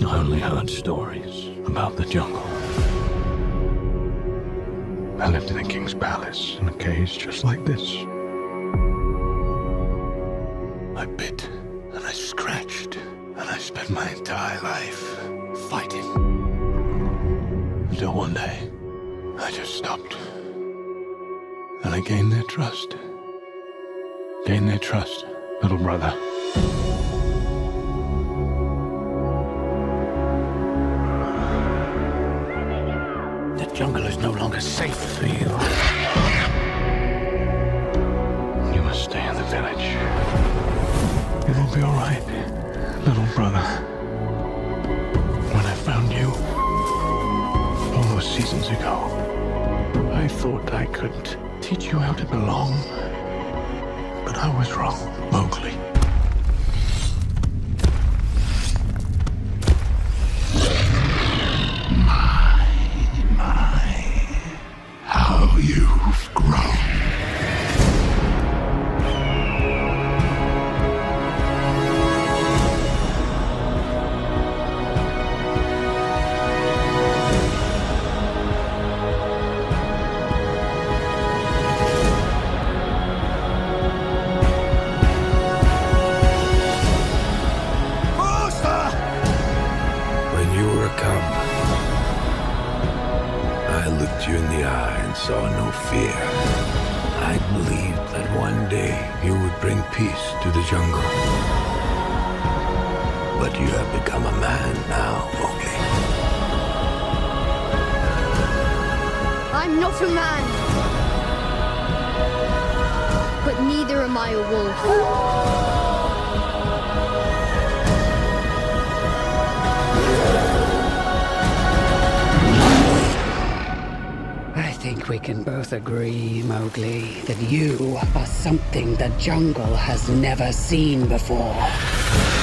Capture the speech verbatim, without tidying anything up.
I only heard stories about the jungle. I lived in a king's palace in a cage just like this. I bit and I scratched and I spent my entire life fighting. Until one day, I just stopped. And I gained their trust. Gained their trust, little brother. The jungle is no longer safe for you. You must stay in the village. It will be all right, little brother. When I found you, all those seasons ago, I thought I could teach you how to belong. But I was wrong, Mowgli. My, my, how you've grown. You in the eye and saw no fear. I believed that one day you would bring peace to the jungle. But you have become a man now, Mowgli. I'm not a man. But neither am I a wolf. I think we can both agree, Mowgli, that you are something the jungle has never seen before.